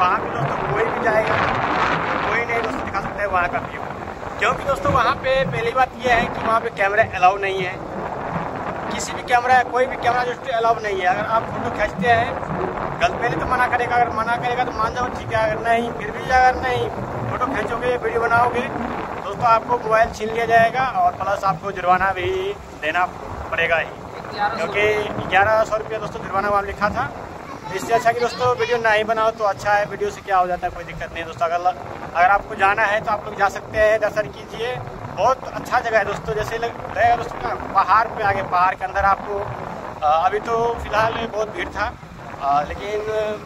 वहाँ पे दोस्तों कोई भी जाएगा, कोई नहीं दोस्तों दिखा सकता है वहाँ का व्यू, क्योंकि दोस्तों वहाँ पे पहली बात यह है कि वहाँ पे कैमरा अलाउ नहीं है। किसी भी कैमरा, कोई भी कैमरा दोस्तों अलाउ नहीं है। अगर आप फोटो खींचते हैं, गलत पहले तो मना करेगा, अगर मना करेगा तो मान जाओ ठीक है, अगर नहीं फिर भी अगर नहीं फोटो खींचोगे, वीडियो बनाओगे दोस्तों आपको मोबाइल छीन लिया जाएगा और प्लस आपको जुर्माना भी देना पड़ेगा ही, क्योंकि 1100 रुपया दोस्तों जुर्माना वहाँ लिखा था। इससे अच्छा कि दोस्तों वीडियो नहीं बनाओ तो अच्छा है, वीडियो से क्या हो जाता है, कोई दिक्कत नहीं दोस्तों। अगर आपको जाना है तो आप लोग जा सकते हैं, दर्शन कीजिए, बहुत अच्छा जगह है दोस्तों। जैसे लगेगा दोस्तों पहाड़ पे आगे, पहाड़ के अंदर आपको अभी तो फिलहाल बहुत भीड़ था, लेकिन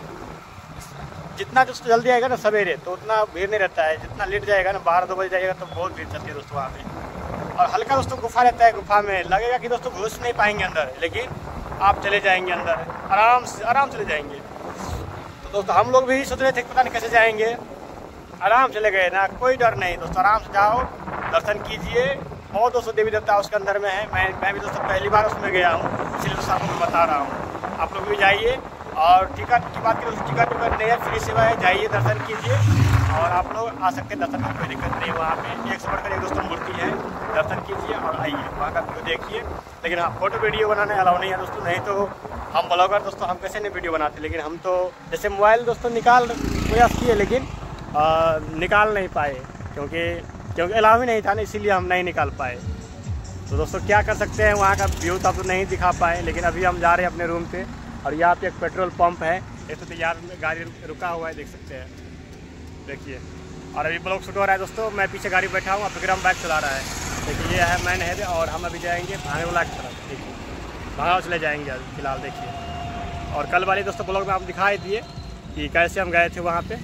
जितना दोस्तों जल्दी आएगा ना सवेरे तो उतना भीड़ नहीं रहता है, जितना लेट जाएगा ना 12-2 बजे जाएगा तो बहुत भीड़ चलती है दोस्तों वहाँ पे। और हल्का दोस्तों गुफा रहता है, गुफा में लगेगा कि दोस्तों घुस नहीं पाएंगे अंदर, लेकिन आप चले जाएंगे अंदर आराम चले जाएंगे। तो दोस्तों हम लोग भी सोच रहे थे पता नहीं कैसे जाएंगे, आराम चले गए ना, कोई डर नहीं दोस्तों, आराम से जाओ, दर्शन कीजिए। बहुत दोस्तों देवी देवता उसके अंदर में है, मैं भी दोस्तों पहली बार उसमें गया हूँ, इसलिए दोस्तों आपको मैं बता रहा हूँ। आप लोग भी जाइए, और टिकट की बात करें दोस्तों, टिकट नहीं है, फ्री सेवा है, जाइए दर्शन कीजिए और आप लोग आ सकते हैं दर्शन में, कोई दिक्कत नहीं है। वहाँ पे एक से बढ़कर एक दोस्तों मूर्ति है, दर्शन कीजिए और आइए वहाँ का व्यू देखिए। लेकिन हाँ, फोटो वीडियो बनाने अलाउ नहीं है दोस्तों, नहीं तो हम ब्लॉगर दोस्तों हम कैसे नहीं वीडियो बनाते, लेकिन हम तो जैसे मोबाइल दोस्तों निकाल प्रयास किए लेकिन निकाल नहीं पाए, क्योंकि अलाउ ही नहीं था ना, इसीलिए हम नहीं निकाल पाए। तो दोस्तों क्या कर सकते हैं, वहाँ का व्यू तो आप तो नहीं दिखा पाए। लेकिन अभी हम जा रहे हैं अपने रूम पे, और यहाँ पे एक पेट्रोल पंप है, एक तो तैयार गाड़ी रुका हुआ है, देख सकते हैं, देखिए। और अभी ब्लॉग शूट हो रहा है दोस्तों, मैं पीछे गाड़ी बैठा हूँ, विक्रम बाइक चला रहा है, देखिए ये है मैन हाईवे, और हम अभी जाएंगे भांगरोला की तरफ, देखिए भांगरोला चले जाएंगे अभी फिलहाल, देखिए। और कल वाले दोस्तों ब्लॉग में आप दिखाई दिए कि कैसे हम गए थे वहाँ पे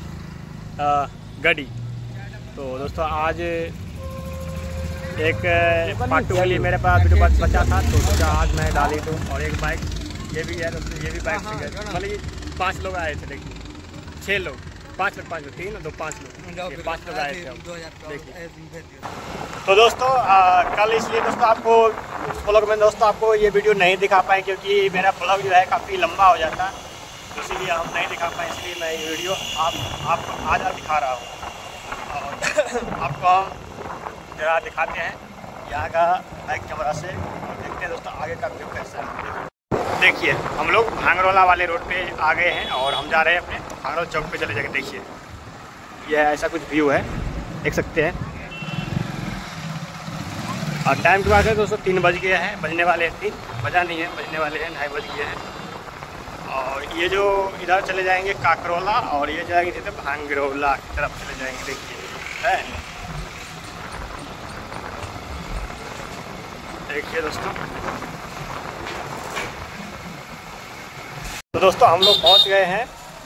गड्डी। तो दोस्तों आज एक पार्ट 2 के लिए मेरे पास वीडियो बचा था, तो सोचा आज मैं डाली दूँ। और एक बाइक ये भी है दोस्तों, ये भी बाइक से गए, मतलब 5 लोग आए थे, देखिए 6 लोग, 5 लोग, 3 और 2 5 लोग, 5 लोग आए थे देखिए। तो दोस्तों कल इसलिए दोस्तों आपको उस ब्लॉग में दोस्तों आपको ये वीडियो नहीं दिखा पाए, क्योंकि मेरा ब्लॉग जो है काफ़ी लंबा हो जाता है, तो इसीलिए हम नहीं दिखा पाए, इसलिए मैं ये वीडियो आपको आज दिखा रहा हूँ। और आपको हम जरा दिखाते हैं यहाँ का बाइक कैमरा से, और देखते हैं दोस्तों आगे का व्यू कैसा है। देखिए हम लोग भांगरोला वाले रोड पे आ गए हैं और हम जा रहे हैं अपने भांगरोला चौक पे चले जाएंगे। देखिए ये ऐसा कुछ व्यू है, देख सकते हैं। और टाइम की बात है दोस्तों 3 बज गया है, बजने वाले हैं, 3 बजा नहीं है, बजने वाले हैं 2:30 बज गए हैं। और ये जो इधर चले जाएंगे काकरोला, और ये जाएंगे सीधे भांगरोला की तरफ चले जाएंगे, देखिए है। देखिए दोस्तों, तो दोस्तों हम लोग पहुंच गए हैं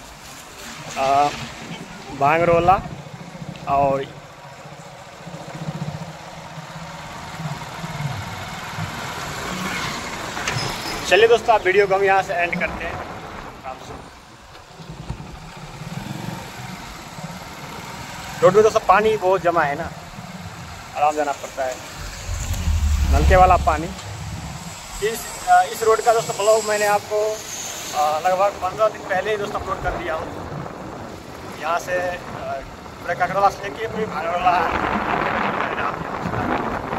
भांगरोला। और चलिए दोस्तों आप वीडियो को हम यहाँ से एंड करते हैं आराम से। रोड में दोस्तों पानी बहुत जमा है ना, आराम जाना पड़ता है, नलके वाला पानी। इस रोड का दोस्तों ब्लॉग मैंने आपको लगभग 15 दिन पहले ही दोस्तों अपलोड कर दिया हूँ। यहाँ से पूरे काकरोला से लेके पूरी भांगरोला